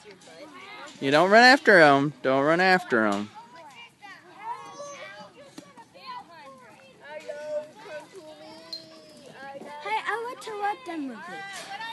You don't run after him. Don't run after him. Hey, I want to watch the movie.